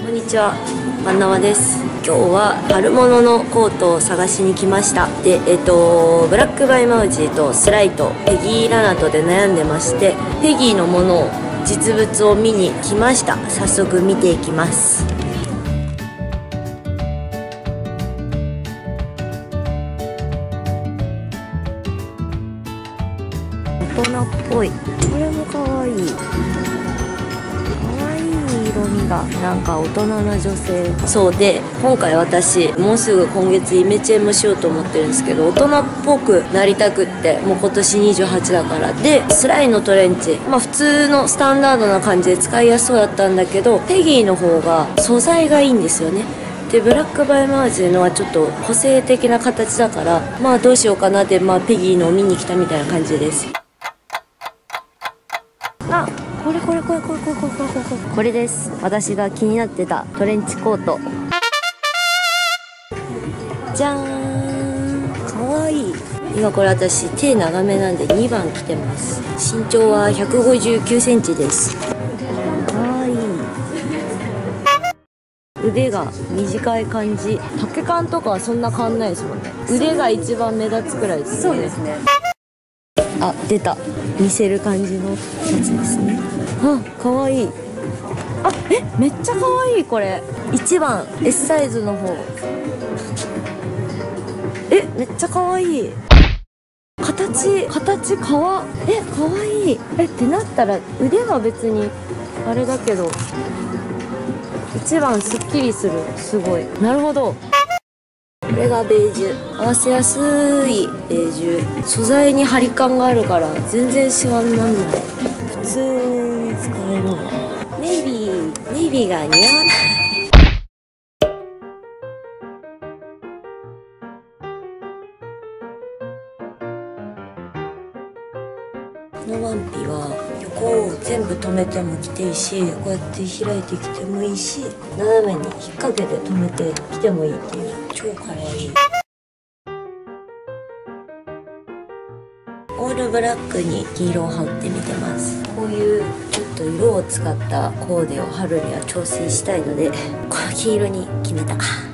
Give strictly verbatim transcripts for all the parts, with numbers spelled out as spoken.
こんにちは、バンナワです。今日は春物のコートを探しに来ました。で、えっとブラックバイマウジーとスライト、ペギーラナトで悩んでまして、ペギーのものを実物を見に来ました。早速見ていきます。大人っぽい。これもかわいい。色味がなんか大人な女性そうで、今回私もうすぐ今月イメチェンもしようと思ってるんですけど、大人っぽくなりたくって、もう今年にじゅうはちだからで、スライのトレンチ、まあ普通のスタンダードな感じで使いやすそうだったんだけど、ペギーの方が素材がいいんですよね。でブラックバイマージーのはちょっと個性的な形だから、まあどうしようかなって、まあペギーのを見に来たみたいな感じです。あ、これこれこれこれこれこれこれこれこれです。私が気になってたトレンチコート。じゃーん、かわいい。今これ私手長めなんでにばん着てます。身長はひゃくごじゅうきゅうセンチです。かわいい。腕が短い感じ。丈感とかはそんな変わんないですもんね。腕が一番目立つくらいですね。そうですね。あ、出た。見せる感じのやつですね。あ、かわいい。あ、え、めっちゃかわいい。これいちばん S サイズの方。え、めっちゃかわいい。形形かわえかわいい。えってなったら腕は別にあれだけど、いちばんすっきりする。すごい。なるほど。これがベージュ。合わせやすいベージュ。素材に張り感があるから全然シワにならない。普通に使えるわ。ネイビーネイビーが似合わない。このワンピは横を全部留めても着ていいし、こうやって開いてきてもいいし、斜めに引っ掛けて留めて着てもいいっていう、超かわいい。オールブラックに黄色を羽織ってみてます。こういうちょっと色を使ったコーデを春には調整したいので、この黄色に決めた。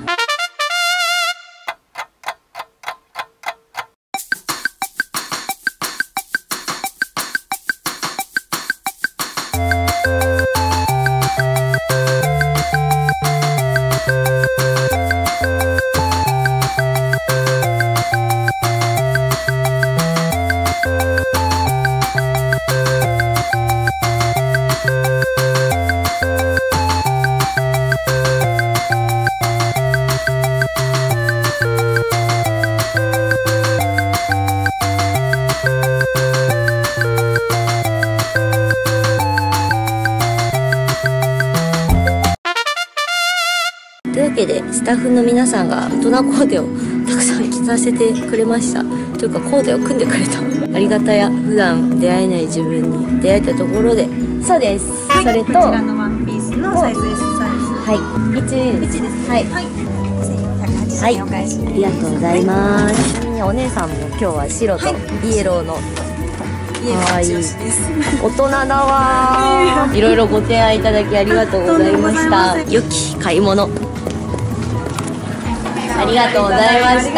というわけでスタッフの皆さんが大人コーデをたくさん着させてくれました。というかコーデを組んでくれた。ありがたや。普段出会えない自分に出会えたところで。そうです、はい、それとこちらのワンピースのサイズ S サイズ、はい、いちいちです。はい、はい、せんよんひゃくはちじゅうえんお返しです。ありがとうございます。ちなみにお姉さんも今日は白とイエローの、かわいい。大人だわー。いろいろご提案いただきありがとうございました。良き買い物ありがとうございました。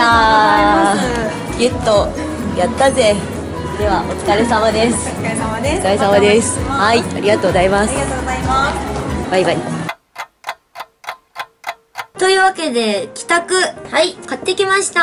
ゲットやったぜ。ではお疲れ様です。お疲れ様です。お疲れ様です。はい、ありがとうございます。ありがとうございます。バイバイ。というわけで帰宅、はい、買ってきました。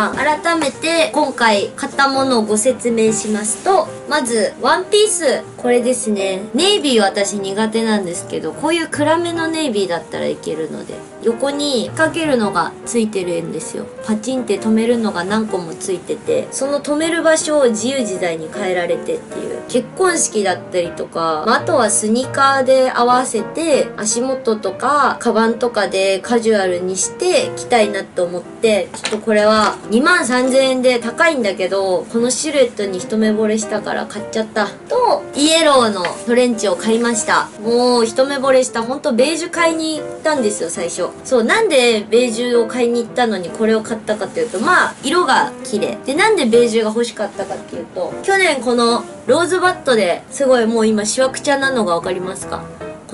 改めて今回買ったものをご説明しますと、まずワンピース、これですね。ネイビー私苦手なんですけど、こういう暗めのネイビーだったらいけるので、横にかけるのがついてるんですよ。パチンって止めるのが何個もついてて、その止める場所を自由自在に変えられてっていう、結婚式だったりとか、まあ、あとはスニーカーで合わせて足元とかカバンとかでカジュアルにして着たいなと思って、ちょっとこれはにまんさんぜんえんで高いんだけど、このシルエットに一目惚れしたから買っちゃった。とイエローのトレンチを買いました。もう一目惚れした。ほんとベージュ買いに行ったんですよ最初。そう、なんでベージュを買いに行ったのにこれを買ったかというと、まあ色が綺麗で、なんでベージュが欲しかったかっていうと、去年このローズバットですごいもう今しわくちゃなのが分かりますか？こ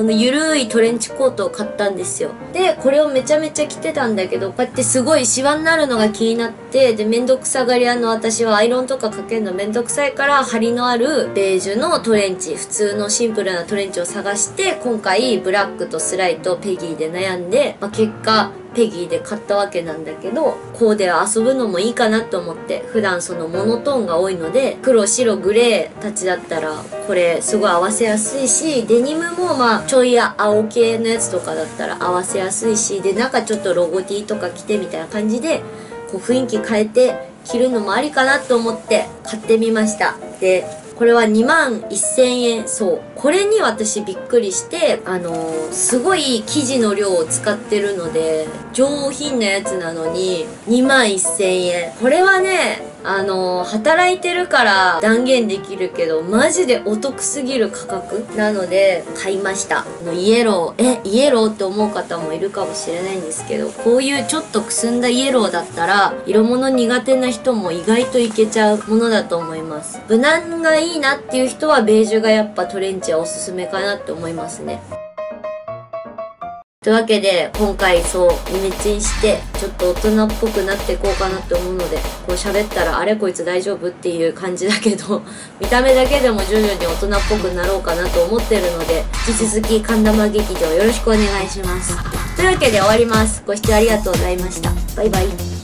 このゆるいトレンチコートを買ったんですよ。で、これをめちゃめちゃ着てたんだけど、こうやってすごいシワになるのが気になって、で、めんどくさがり屋の私はアイロンとかかけるのめんどくさいから、張りのあるベージュのトレンチ、普通のシンプルなトレンチを探して、今回ブラックとスライとペギーで悩んで、まあ、結果、ペギーで買ったわけなんだけど、コーデは遊ぶのもいいかなと思って、普段そのモノトーンが多いので、黒、白、グレーたちだったら、これすごい合わせやすいし、デニムもまあ、ちょい青系のやつとかだったら合わせやすいし、で、中ちょっとロゴ T とか着てみたいな感じで、こう雰囲気変えて着るのもありかなと思って買ってみました。で、これはにまんせんえん。そう。これに私びっくりして、あのー、すごい生地の量を使ってるので、上品なやつなのににまんせんえん。これはね、あのー、働いてるから断言できるけど、マジでお得すぎる価格なので、買いました。あの、イエロー、え、イエローって思う方もいるかもしれないんですけど、こういうちょっとくすんだイエローだったら、色物苦手な人も意外といけちゃうものだと思います。無難がいいなっていう人は、ベージュがやっぱトレンチはおすすめかなって思いますね。というわけで、今回そう、イメチェンして、ちょっと大人っぽくなっていこうかなって思うので、こう喋ったら、あれこいつ大丈夫っていう感じだけど、見た目だけでも徐々に大人っぽくなろうかなと思ってるので、引き続き、神玉劇場よろしくお願いします。というわけで終わります。ご視聴ありがとうございました。バイバイ。